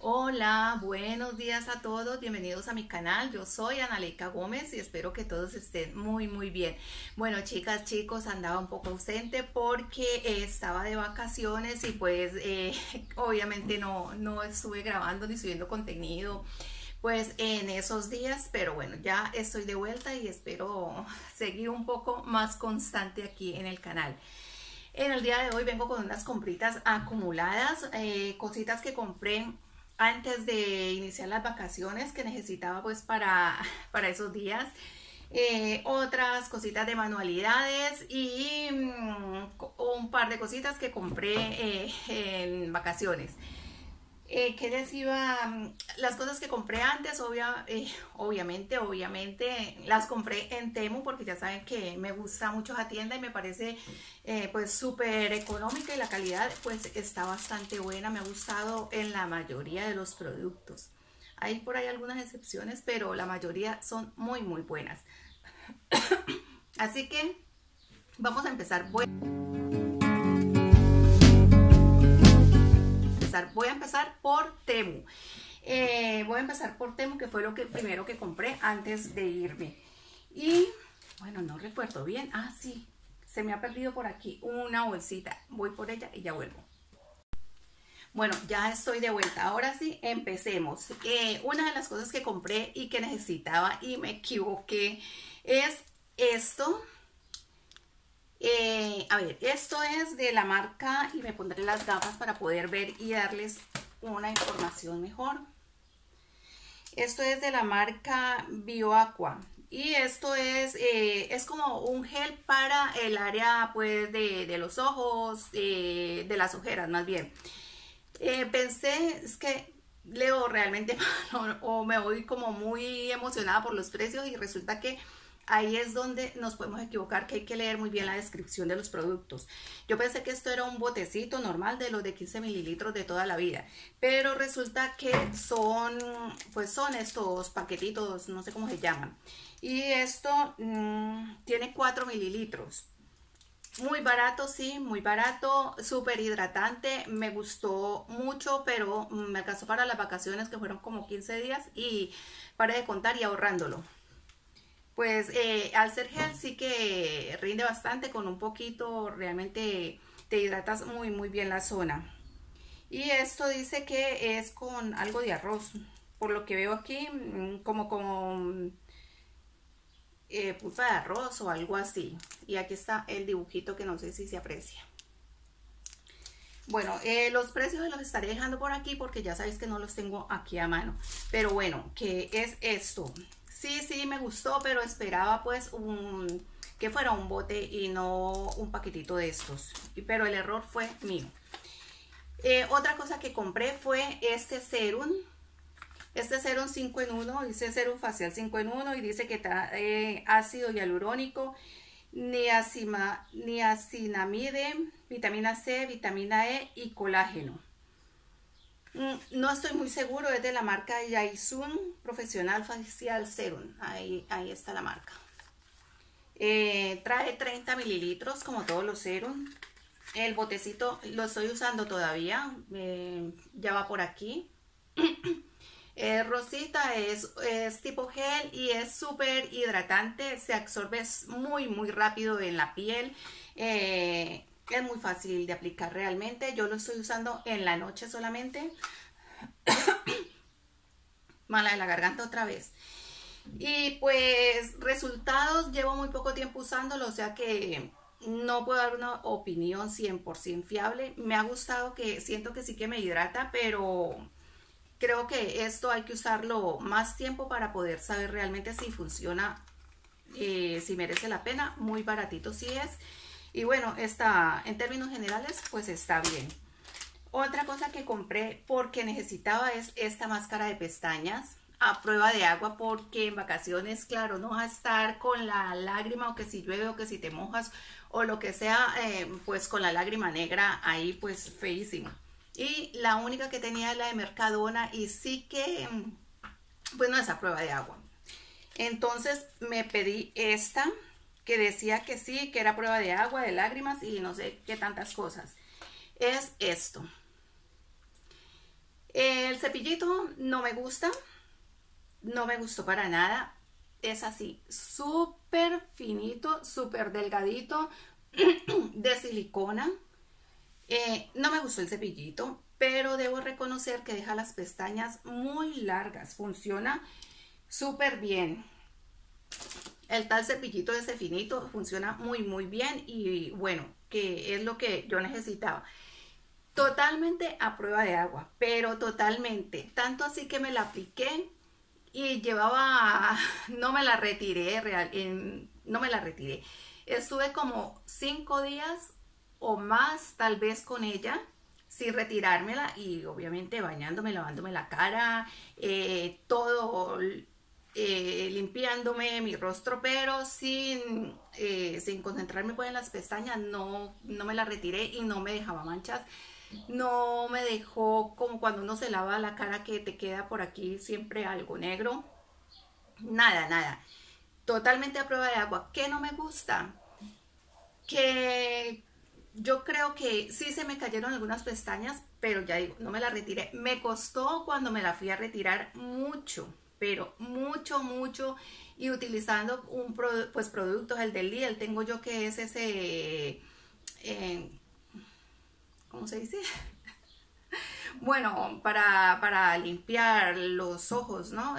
Hola, buenos días a todos, bienvenidos a mi canal. Yo soy Analeika Gómez y espero que todos estén muy bien. Bueno, chicas, chicos, andaba un poco ausente porque estaba de vacaciones y pues obviamente no estuve grabando ni subiendo contenido pues en esos días, pero bueno, ya estoy de vuelta y espero seguir un poco más constante aquí en el canal. En el día de hoy vengo con unas compritas acumuladas, cositas que compré antes de iniciar las vacaciones que necesitaba pues para esos días. Otras cositas de manualidades y un par de cositas que compré en vacaciones. ¿Qué les iba? Las cosas que compré antes, obviamente, las compré en Temu porque ya saben que me gusta mucho esa tienda y me parece pues súper económica y la calidad pues está bastante buena. Me ha gustado en la mayoría de los productos. Hay por ahí algunas excepciones, pero la mayoría son muy buenas. Así que vamos a empezar. Voy a empezar por Temu. Voy a empezar por Temu, que fue lo primero que compré antes de irme. Y bueno, no recuerdo bien. Ah, sí, se me ha perdido por aquí una bolsita. Voy por ella y ya vuelvo. Bueno, ya estoy de vuelta. Ahora sí, empecemos. Una de las cosas que compré y que necesitaba y me equivoqué es esto. A ver, esto es de la marca y me pondré las gafas para poder ver y darles una información mejor. Esto es de la marca BioAqua y esto es como un gel para el área pues de los ojos, de las ojeras más bien. Pensé, es que leo realmente mal o me voy como muy emocionada por los precios y resulta que ahí es donde nos podemos equivocar, que hay que leer muy bien la descripción de los productos. Yo pensé que esto era un botecito normal de los de 15 mililitros de toda la vida, pero resulta que pues son estos paquetitos, no sé cómo se llaman. Y esto tiene 4 mililitros. Muy barato, sí, muy barato, súper hidratante, me gustó mucho, pero me alcanzó para las vacaciones que fueron como 15 días y paré de contar y ahorrándolo. Pues al ser gel sí que rinde bastante, con un poquito realmente te hidratas muy bien la zona. Y esto dice que es con algo de arroz, por lo que veo aquí, como con pulpa de arroz o algo así. Y aquí está el dibujito que no sé si se aprecia. Bueno, los precios los estaré dejando por aquí porque ya sabéis que no los tengo aquí a mano. Pero bueno, ¿qué es esto? Sí, me gustó, pero esperaba pues que fuera un bote y no un paquetito de estos. Pero el error fue mío. Otra cosa que compré fue este serum. Este serum 5 en 1, dice serum facial 5 en 1 y dice que está ácido hialurónico, niacinamide, vitamina C, vitamina E y colágeno. No estoy muy seguro, es de la marca Yaisun Profesional Facial Serum. Ahí está la marca. Trae 30 mililitros como todos los serums. El botecito lo estoy usando todavía, ya va por aquí. Rosita es tipo gel y es súper hidratante, se absorbe muy rápido en la piel, es muy fácil de aplicar realmente. Yo lo estoy usando en la noche solamente. Mala de la garganta otra vez. Y pues resultados, llevo muy poco tiempo usándolo, o sea que no puedo dar una opinión 100% fiable. Me ha gustado, que siento que sí que me hidrata, pero creo que esto hay que usarlo más tiempo para poder saber realmente si funciona, si merece la pena. Muy baratito sí es. Y bueno, en términos generales pues está bien. Otra cosa que compré porque necesitaba es esta máscara de pestañas a prueba de agua, porque en vacaciones, claro, no vas a estar con la lágrima, o que si llueve o que si te mojas o lo que sea, pues con la lágrima negra ahí pues feísimo. Y la única que tenía es la de Mercadona y sí que pues no es a prueba de agua. Entonces me pedí esta que decía que sí, que era prueba de agua, de lágrimas y no sé qué tantas cosas. Es esto. El cepillito no me gusta, no me gustó para nada. Es así, súper finito, súper delgadito, de silicona. No me gustó el cepillito, pero debo reconocer que deja las pestañas muy largas. Funciona súper bien. El tal cepillito de ese finito funciona muy bien y bueno, que es lo que yo necesitaba. Totalmente a prueba de agua, pero totalmente. Tanto así que me la apliqué y llevaba, no me la retiré, no me la retiré. Estuve como 5 días o más tal vez con ella sin retirármela y obviamente bañándome, lavándome la cara, todo, limpiándome mi rostro, pero sin concentrarme pues en las pestañas. No me la retiré y no me dejaba manchas. No me dejó como cuando uno se lava la cara que te queda por aquí siempre algo negro. Nada, nada. Totalmente a prueba de agua. ¿Qué no me gusta? Que yo creo que sí se me cayeron algunas pestañas, pero ya digo, no me la retiré. Me costó cuando me la fui a retirar mucho, pero mucho. Y utilizando pues productos, el del Lidl, tengo yo que es ese, ¿cómo se dice? Bueno, para limpiar los ojos, ¿no?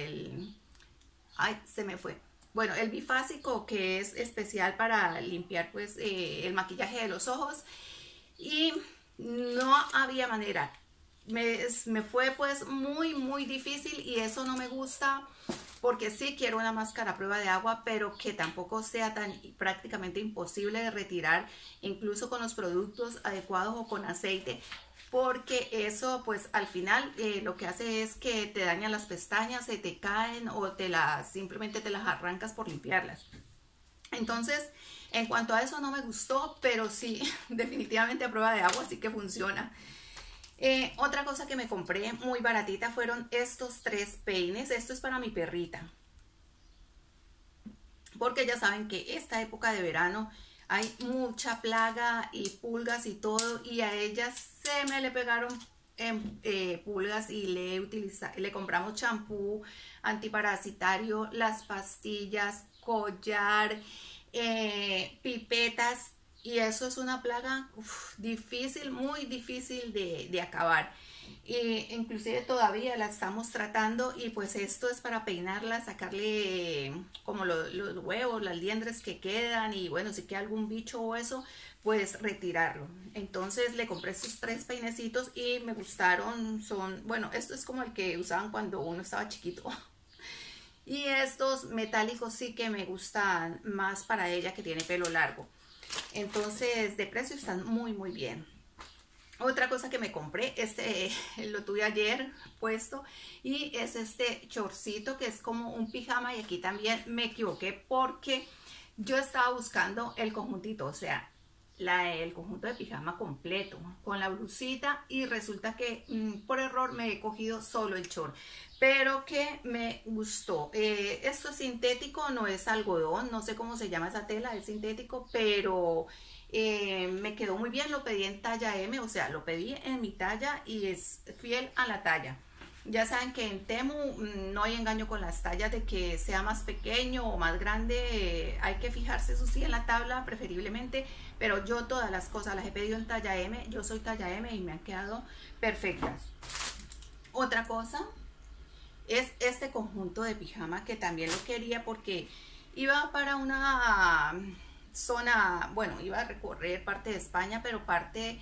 Ay, se me fue. Bueno, el bifásico, que es especial para limpiar pues el maquillaje de los ojos. Y no había manera. Me fue pues muy difícil y eso no me gusta porque sí quiero una máscara a prueba de agua, pero que tampoco sea tan prácticamente imposible de retirar, incluso con los productos adecuados o con aceite, porque eso pues al final lo que hace es que te daña las pestañas, se te caen o simplemente te las arrancas por limpiarlas. Entonces, en cuanto a eso no me gustó, pero sí, definitivamente a prueba de agua sí que funciona. Otra cosa que me compré muy baratita fueron estos 3 peines. Esto es para mi perrita, porque ya saben que esta época de verano hay mucha plaga y pulgas y todo, y a ella se me le pegaron pulgas y le compramos champú antiparasitario, las pastillas, collar, pipetas, y eso es una plaga difícil, muy difícil de acabar. Inclusive todavía la estamos tratando y pues esto es para peinarla, sacarle como los huevos, las liendres que quedan y bueno, si queda algún bicho o eso, pues retirarlo. Entonces le compré estos 3 peinecitos y me gustaron. Bueno, esto es como el que usaban cuando uno estaba chiquito. Y estos metálicos sí que me gustan más para ella que tiene pelo largo. Entonces de precio están muy bien. Otra cosa que me compré, lo tuve ayer puesto, y es este shortcito que es como un pijama, y aquí también me equivoqué porque yo estaba buscando el conjuntito, o sea, el conjunto de pijama completo con la blusita, y resulta que por error me he cogido solo el short, pero que me gustó. Esto es sintético, no es algodón, no sé cómo se llama esa tela, es sintético, pero me quedó muy bien. Lo pedí en talla M, o sea, lo pedí en mi talla y es fiel a la talla. Ya saben que en Temu no hay engaño con las tallas, de que sea más pequeño o más grande, hay que fijarse, eso sí, en la tabla preferiblemente, pero yo todas las cosas las he pedido en talla M, yo soy talla M y me han quedado perfectas. Otra cosa es este conjunto de pijama, que también lo quería porque iba para una zona, bueno, iba a recorrer parte de España, pero parte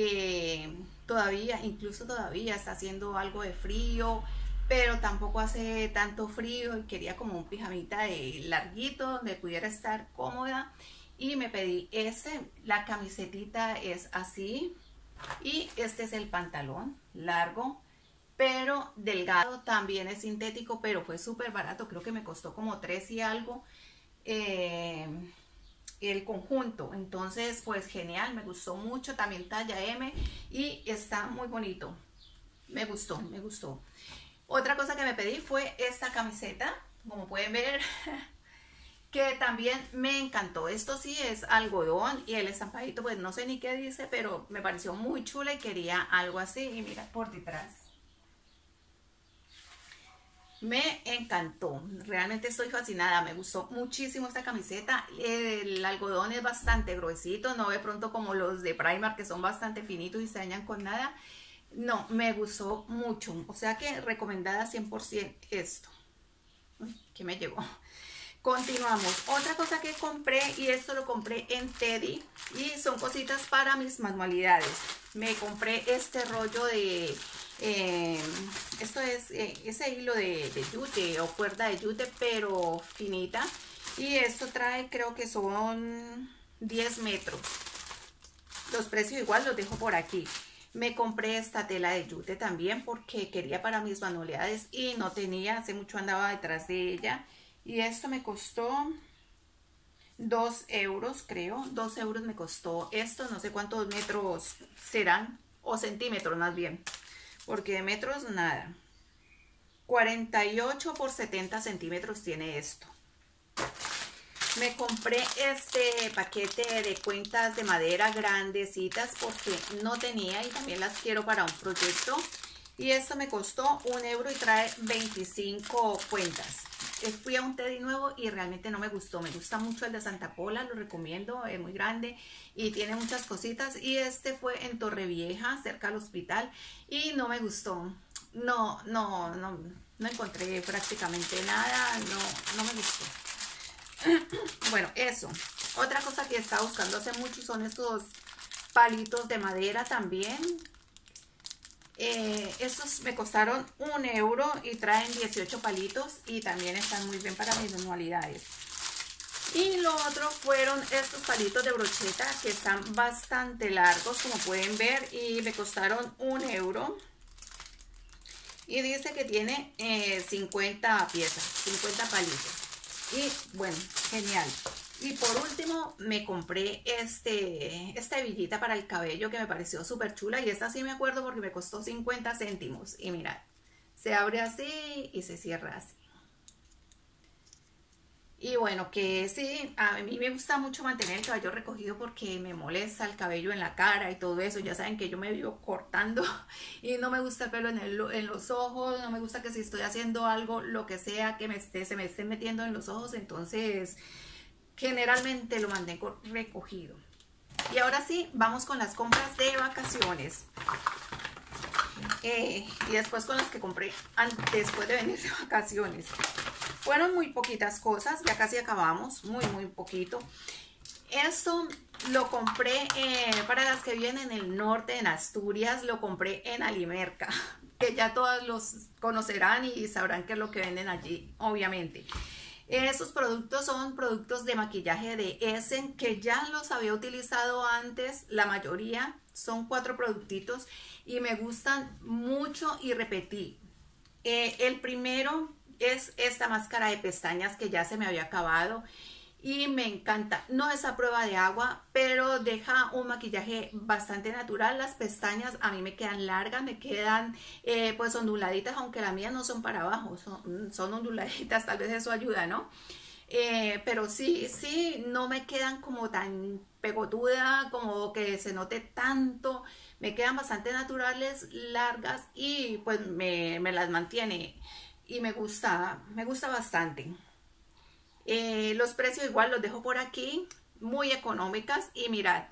incluso todavía está haciendo algo de frío, pero tampoco hace tanto frío, y quería como un pijamita larguito donde pudiera estar cómoda, y me pedí la camisetita es así, y este es el pantalón largo pero delgado, también es sintético, pero fue súper barato, creo que me costó como 3 y algo el conjunto. Entonces pues genial, me gustó mucho, también talla M, y está muy bonito, me gustó. Otra cosa que me pedí fue esta camiseta, como pueden ver, que también me encantó. Esto sí es algodón y el estampadito pues no sé ni qué dice, pero me pareció muy chula y quería algo así. Y mira por detrás, Me encantó, realmente estoy fascinada, me gustó muchísimo esta camiseta. El algodón es bastante gruesito, no de pronto como los de Primark que son bastante finitos y se dañan con nada. No, me gustó mucho, o sea que recomendada 100% esto. Uy, ¿qué me llegó? Continuamos. Otra cosa que compré, y esto lo compré en Teddy, y son cositas para mis manualidades. Me compré este rollo de, esto es ese hilo de yute o cuerda de yute, pero finita. Y esto trae, creo que son 10 metros. Los precios igual los dejo por aquí. Me compré esta tela de yute también porque quería para mis manualidades y no tenía, hace mucho andaba detrás de ella. Y esto me costó 2 euros, creo. 2 euros me costó esto. No sé cuántos metros serán, o centímetros más bien, porque de metros nada. 48 por 70 centímetros tiene esto. Me compré este paquete de cuentas de madera grandecitas porque no tenía y también las quiero para un proyecto. Y esto me costó 1 euro y trae 25 cuentas. Fui a un Teddy nuevo y realmente no me gustó. Me gusta mucho el de Santa Pola, lo recomiendo, es muy grande y tiene muchas cositas. Y este fue en Torrevieja, cerca del hospital, y no me gustó. No encontré prácticamente nada, no me gustó. Bueno, eso. Otra cosa que estaba buscando hace mucho son estos palitos de madera también. Estos me costaron 1 euro y traen 18 palitos y también están muy bien para mis manualidades. Y lo otro fueron estos palitos de brocheta que están bastante largos, como pueden ver, y me costaron 1 euro. Y dice que tiene 50 piezas, 50 palitos. Y bueno, genial. Y por último me compré esta hebillita para el cabello que me pareció súper chula. Y esta sí me acuerdo porque me costó 50 céntimos. Y mirad, se abre así y se cierra así. Y bueno, que sí, a mí me gusta mucho mantener el cabello recogido porque me molesta el cabello en la cara y todo eso. Ya saben que yo me vivo cortando y no me gusta el pelo en los ojos. No me gusta que si estoy haciendo algo, lo que sea, que se me esté metiendo en los ojos. Entonces, generalmente lo mantengo recogido. Y ahora sí, vamos con las compras de vacaciones. Y después con las que compré después de venir de vacaciones. Fueron muy poquitas cosas, ya casi acabamos, muy poquito. Esto lo compré para las que viven en el norte, en Asturias, lo compré en Alimerca, que ya todos los conocerán y sabrán qué es lo que venden allí, obviamente. Esos productos son productos de maquillaje de Essen, que ya los había utilizado antes, la mayoría, son 4 productitos y me gustan mucho y repetí. El primero es esta máscara de pestañas que ya se me había acabado y me encanta. No es a prueba de agua, pero deja un maquillaje bastante natural. Las pestañas a mí me quedan largas, me quedan pues onduladitas, aunque las mías no son para abajo, son onduladitas, tal vez eso ayuda, ¿no? Pero sí, no me quedan como tan pegotuda, como que se note tanto. Me quedan bastante naturales, largas y pues me las mantiene y me gusta bastante. Los precios igual los dejo por aquí, muy económicas. Y mirad,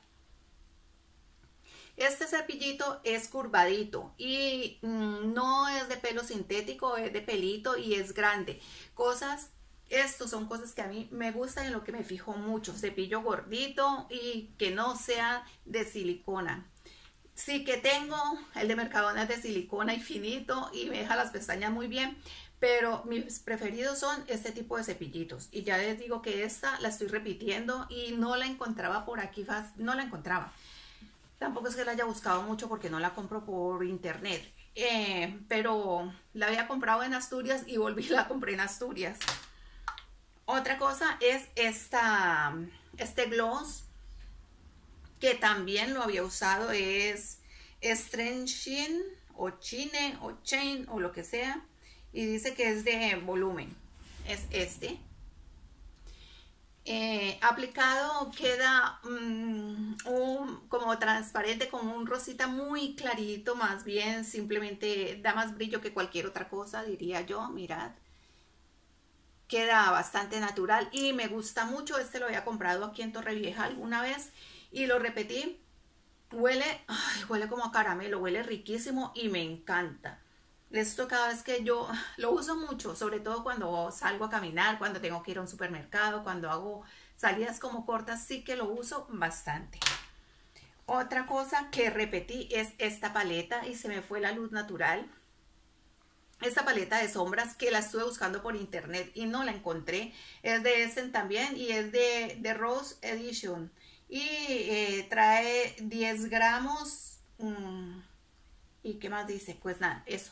este cepillito es curvadito y no es de pelo sintético, es de pelito y es grande. Estos son cosas que a mí me gustan y en lo que me fijo mucho. Cepillo gordito y que no sea de silicona. Sí que tengo el de Mercadona de silicona y finito y me deja las pestañas muy bien, pero mis preferidos son este tipo de cepillitos. Y ya les digo que esta la estoy repitiendo y no la encontraba por aquí, no la encontraba. Tampoco es que la haya buscado mucho porque no la compro por internet, pero la había comprado en Asturias y volví y la compré en Asturias. Otra cosa es este gloss, que también lo había usado, es Stretching o Chine o Chain o lo que sea, y dice que es de volumen, es este. aplicado queda como transparente, como un rosita muy clarito, más bien simplemente da más brillo que cualquier otra cosa, diría yo. Mirad, queda bastante natural y me gusta mucho. Este lo había comprado aquí en Torrevieja alguna vez y lo repetí. Huele, ay, huele como a caramelo, huele riquísimo y me encanta. Esto cada vez que yo lo uso mucho, sobre todo cuando salgo a caminar, cuando tengo que ir a un supermercado, cuando hago salidas como cortas, sí que lo uso bastante. Otra cosa que repetí es esta paleta y se me fue la luz natural. Esta paleta de sombras que la estuve buscando por internet y no la encontré. Es de Essence también y es de Rose Edition. Y trae 10 gramos. ¿Y qué más dice? Pues nada, eso.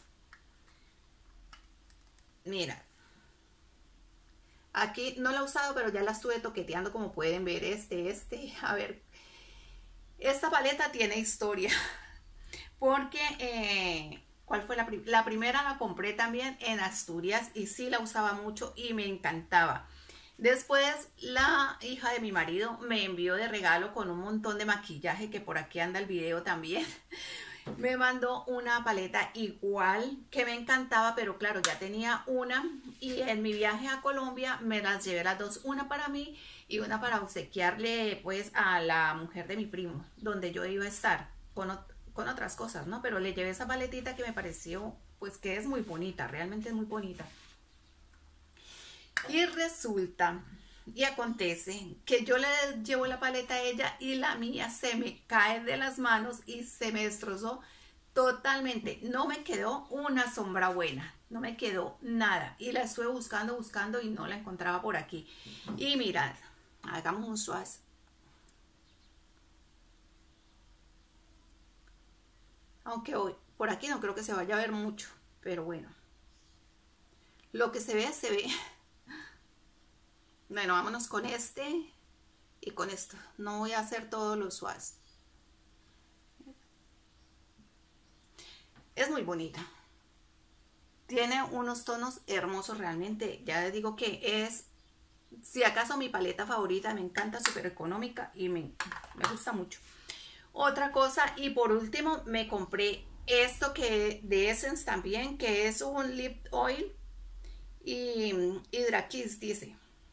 Mira, aquí no la he usado, pero ya la estuve toqueteando, como pueden ver. A ver, esta paleta tiene historia. Porque, ¿cuál fue la primera? La compré también en Asturias y sí la usaba mucho y me encantaba. Después, la hija de mi marido me envió de regalo con un montón de maquillaje, que por aquí anda el video también. Me mandó una paleta igual que me encantaba, pero claro, ya tenía una y en mi viaje a Colombia me las llevé las dos, una para mí y una para obsequiarle pues a la mujer de mi primo, donde yo iba a estar con otras cosas, ¿no? Pero le llevé esa paletita que me pareció pues que es muy bonita, realmente es muy bonita. Y resulta y acontece que yo le llevo la paleta a ella y la mía se me cae de las manos y se me destrozó totalmente. No me quedó una sombra buena, no me quedó nada. Y la estuve buscando, buscando y no la encontraba por aquí. Y mirad, hagamos un swatch. Aunque hoy por aquí no creo que se vaya a ver mucho, pero bueno, lo que se ve, se ve. Bueno, vámonos con este y con esto. No voy a hacer todos los swatches. Es muy bonita. Tiene unos tonos hermosos realmente. Ya les digo que es, si acaso, mi paleta favorita. Me encanta, súper económica y me gusta mucho. Otra cosa, y por último, me compré esto que de Essence también, que es un lip oil y Hydra Kiss, dice.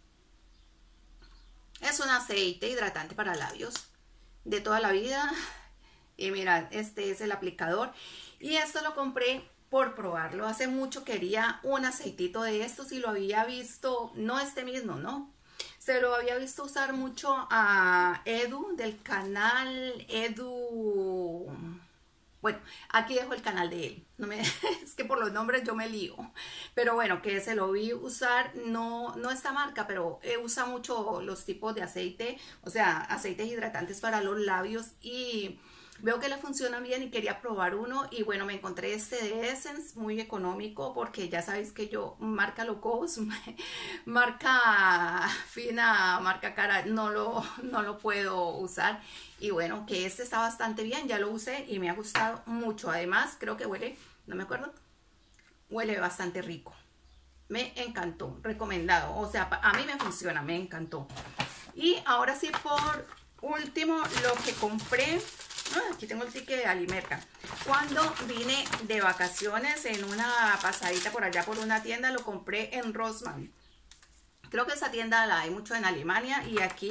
Es un aceite hidratante para labios de toda la vida. Y mirad, este es el aplicador. Y esto lo compré por probarlo. Hace mucho quería un aceitito de estos y lo había visto, no este mismo, ¿no? Se lo había visto usar mucho a Edu del canal Edu. Bueno, aquí dejo el canal de él. No me, es que por los nombres yo me lío. Pero bueno, que se lo vi usar, no esta marca, pero usa mucho los tipos de aceite, o sea, aceites hidratantes para los labios y veo que le funcionan bien y quería probar uno y bueno, me encontré este de Essence, muy económico porque ya sabéis que yo marca low cost, marca fina, marca cara, no lo puedo usar. Y bueno, que este está bastante bien, ya lo usé y me ha gustado mucho. Además, creo que huele, no me acuerdo, huele bastante rico. Me encantó, recomendado. O sea, a mí me funciona, me encantó. Y ahora sí, por último, lo que compré. Aquí tengo el ticket de Alimerca. Cuando vine de vacaciones en una pasadita por allá por una tienda, lo compré en Rossmann. Creo que esa tienda la hay mucho en Alemania y aquí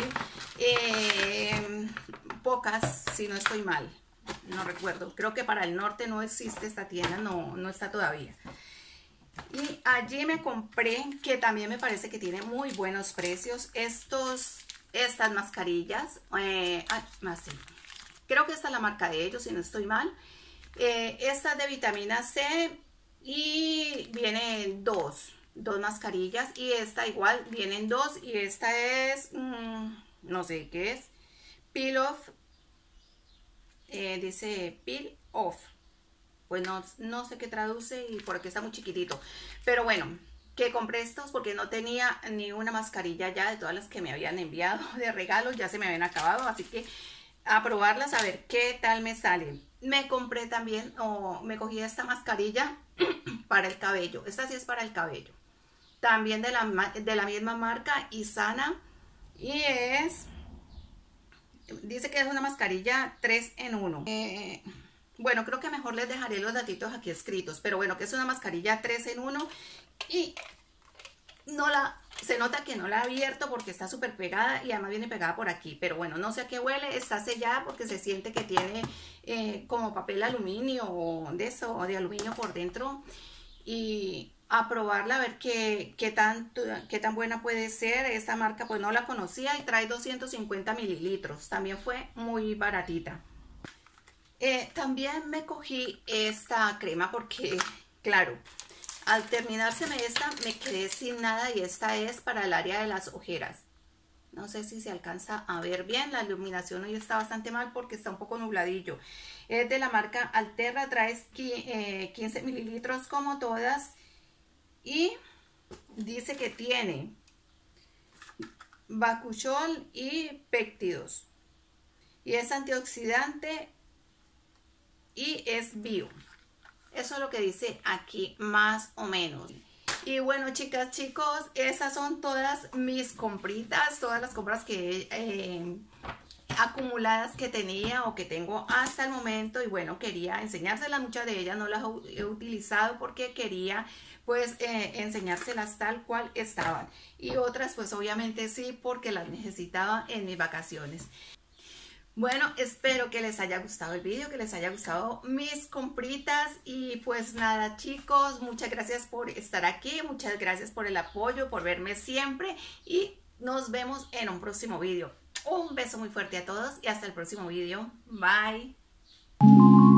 pocas, si no estoy mal. No recuerdo. Creo que para el norte no existe esta tienda, no está todavía. Y allí me compré, que también me parece que tiene muy buenos precios, estas mascarillas. Más sí. Creo que esta es la marca de ellos, si no estoy mal. Esta es de vitamina C y vienen dos mascarillas y esta igual vienen dos y esta es, no sé qué es, peel off, dice peel off, pues no sé qué traduce y por aquí está muy chiquitito, pero bueno, que compré estos porque no tenía ni una mascarilla ya de todas las que me habían enviado de regalo, ya se me habían acabado, así que a probarlas a ver qué tal me salen. Me compré también, me cogí esta mascarilla para el cabello, esta sí es para el cabello, también de la misma marca Isana, Y dice que es una mascarilla 3 en 1. Bueno, creo que mejor les dejaré los datitos aquí escritos, pero bueno, que es una mascarilla 3 en 1 y se nota que no la he abierto porque está súper pegada y además viene pegada por aquí, pero bueno, no sé a qué huele, está sellada porque se siente que tiene como papel aluminio o de eso, o de aluminio por dentro, y a probarla a ver qué tan buena puede ser. Esta marca pues no la conocía y trae 250 mililitros, también fue muy baratita. También me cogí esta crema porque, claro, al terminárseme esta me quedé sin nada y esta es para el área de las ojeras. No sé si se alcanza a ver bien, la iluminación hoy está bastante mal porque está un poco nubladillo. Es de la marca Alterra, trae 15 mililitros como todas y dice que tiene bakuchiol y péptidos y es antioxidante y es bio. Eso es lo que dice aquí más o menos. Y bueno, chicas, chicos, esas son todas mis compritas, todas las compras que acumuladas que tenía o que tengo hasta el momento. Y bueno, quería enseñárselas, muchas de ellas no las he utilizado porque quería pues enseñárselas tal cual estaban, y otras pues obviamente sí porque las necesitaba en mis vacaciones. Bueno, espero que les haya gustado el vídeo, que les haya gustado mis compritas y pues nada, chicos, muchas gracias por estar aquí, muchas gracias por el apoyo, por verme siempre y nos vemos en un próximo vídeo. Un beso muy fuerte a todos y hasta el próximo vídeo. Bye.